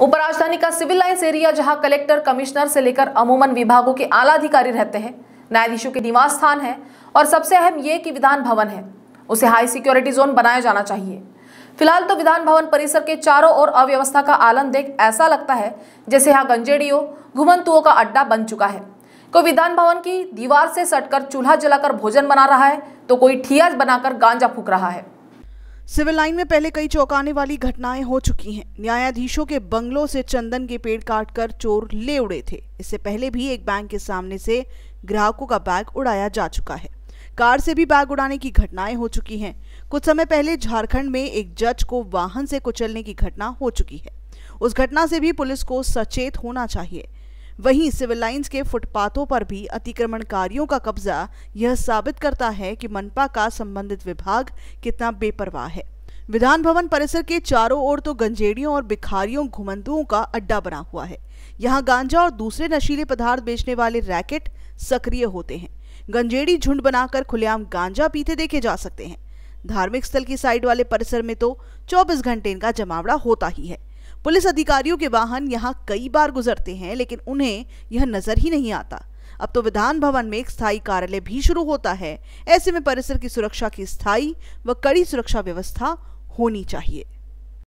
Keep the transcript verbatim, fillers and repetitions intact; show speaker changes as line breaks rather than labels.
उपराजधानी का civil lines area, जहां कलेक्टर, कमिश्नर से लेकर अमूमन विभागों के आला अधिकारी रहते हैं, न्यायाधीशों के निवास स्थान है और सबसे अहम ये कि विधान भवन है, उसे हाई सिक्योरिटी जोन बनाया जाना चाहिए। फिलहाल तो विधान भवन परिसर के चारों ओर अव्यवस्था का आलम देख ऐसा लगता है जैसे यहाँ गंजेड़ियों, घुमंतुओं का अड्डा बन चुका है। कोई विधान भवन की दीवार से सटकर चूल्हा जलाकर भोजन बना रहा है तो कोई ठिया बनाकर गांजा फूंक रहा है।
सिविल लाइन में पहले कई चौंकाने वाली घटनाएं हो चुकी हैं। न्यायाधीशों के बंगलों से चंदन के पेड़ काटकर चोर ले उड़े थे। इससे पहले भी एक बैंक के सामने से ग्राहकों का बैग उड़ाया जा चुका है। कार से भी बैग उड़ाने की घटनाएं हो चुकी हैं। कुछ समय पहले झारखंड में एक जज को वाहन से कुचलने की घटना हो चुकी है। उस घटना से भी पुलिस को सचेत होना चाहिए। वहीं सिविल लाइंस के फुटपाथों पर भी अतिक्रमणकारियों का कब्जा यह साबित करता है कि मनपा का संबंधित विभाग कितना बेपरवाह है। विधान भवन परिसर के चारों ओर तो गंजेड़ियों और भिखारियों, घुमंतुओं का अड्डा बना हुआ है। यहाँ गांजा और दूसरे नशीले पदार्थ बेचने वाले रैकेट सक्रिय होते हैं। गंजेड़ी झुंड बनाकर खुलेआम गांजा पीते देखे जा सकते हैं। धार्मिक स्थल की साइड वाले परिसर में तो चौबीस घंटे इनका जमावड़ा होता ही है। पुलिस अधिकारियों के वाहन यहाँ कई बार गुजरते हैं, लेकिन उन्हें यह नजर ही नहीं आता। अब तो विधान भवन में एक स्थायी कार्यालय भी शुरू होता है। ऐसे में परिसर की सुरक्षा की स्थायी व कड़ी सुरक्षा व्यवस्था होनी चाहिए।